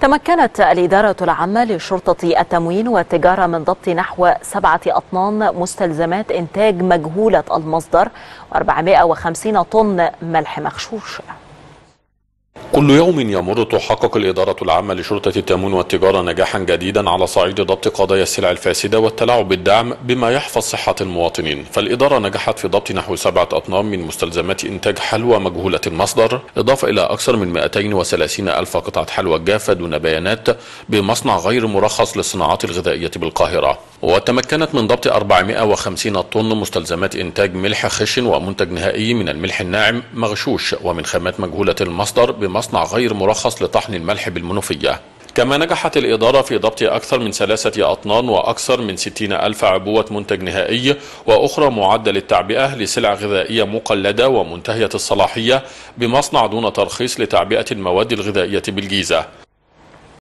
تمكنت الإدارة العامة لشرطة التموين والتجارة من ضبط نحو 7 أطنان مستلزمات إنتاج مجهولة المصدر و450 طن ملح مغشوش. كل يوم يمر تحقق الإدارة العامة لشرطة التموين والتجارة نجاحا جديدا على صعيد ضبط قضايا السلع الفاسدة والتلاعب بالدعم بما يحفظ صحة المواطنين. فالإدارة نجحت في ضبط نحو 7 أطنان من مستلزمات إنتاج حلوى مجهولة المصدر، إضافة إلى أكثر من 230 ألف قطعة حلوى جافة دون بيانات بمصنع غير مرخص للصناعات الغذائية بالقاهرة. وتمكنت من ضبط 450 طن مستلزمات إنتاج ملح خشن ومنتج نهائي من الملح الناعم مغشوش ومن خامات مجهولة المصدر بمصنع غير مرخص لطحن الملح بالمنوفية. كما نجحت الإدارة في ضبط أكثر من 3 أطنان وأكثر من 60 ألف عبوة منتج نهائي وأخرى معدل التعبئة لسلع غذائية مقلدة ومنتهية الصلاحية بمصنع دون ترخيص لتعبئة المواد الغذائية بالجيزة.